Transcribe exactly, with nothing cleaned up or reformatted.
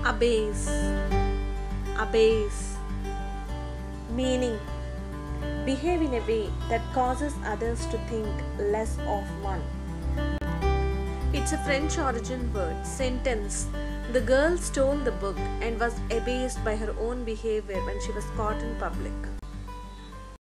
Abase. Abase. Meaning: behave in a way that causes others to think less of one. It's a French origin word. Sentence: the girl stole the book and was abased by her own behavior when she was caught in public.